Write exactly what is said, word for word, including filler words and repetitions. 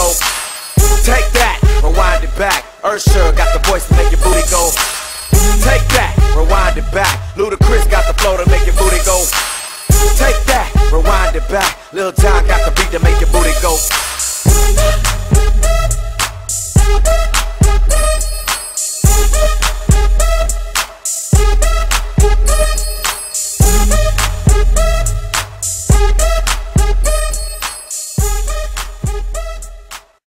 go. Take that, rewind it back. Ursher got the voice to make your booty go. Take that, rewind it back. Ludacris got the flow to make your booty go. Take that, rewind it back. Lil Jon got the beat to make your booty go.